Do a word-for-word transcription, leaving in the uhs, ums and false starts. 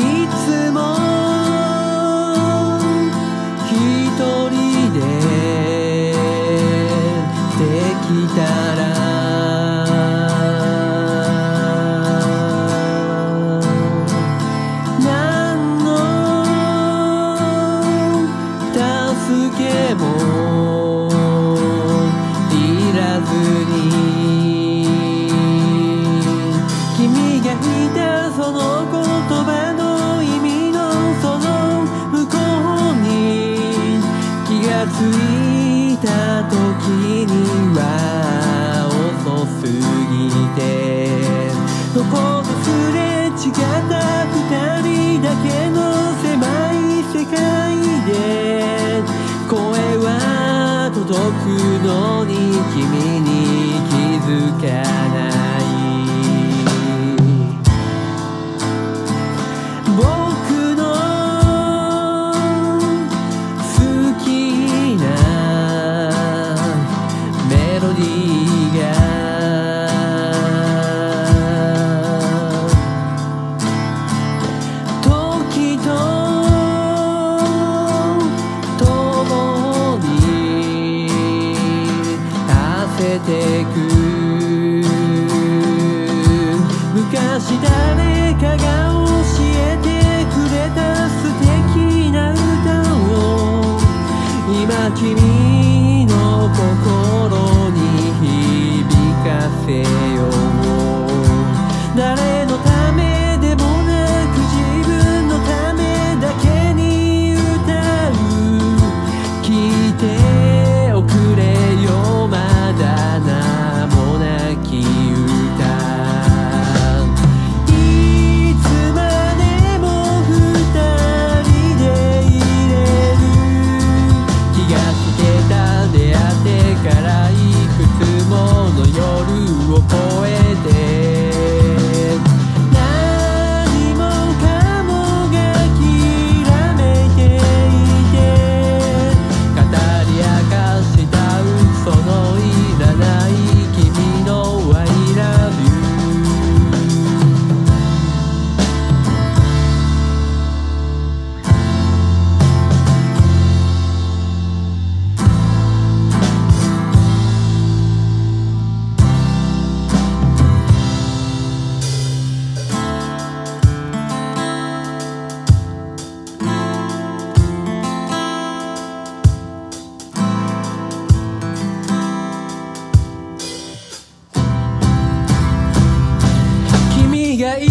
いつも一人でできたら何の助けもいらずに君がいたその言葉の意味のその向こうに気がついた時には遅すぎてどこかすれ違った二人だけの狭い世界で声は届くのに君に気づかない僕の好きなメロディーが時と共に焦ってく昔誰かが教えてくれた素敵な歌を今君の心に響かせよう誰のためでもなく自分のためだけに歌う聞いておくれよまだ名もなき歌からいくつもの夜を越えて何もかもがきらめいていて語り明かした嘘のいらない君の I love you君がい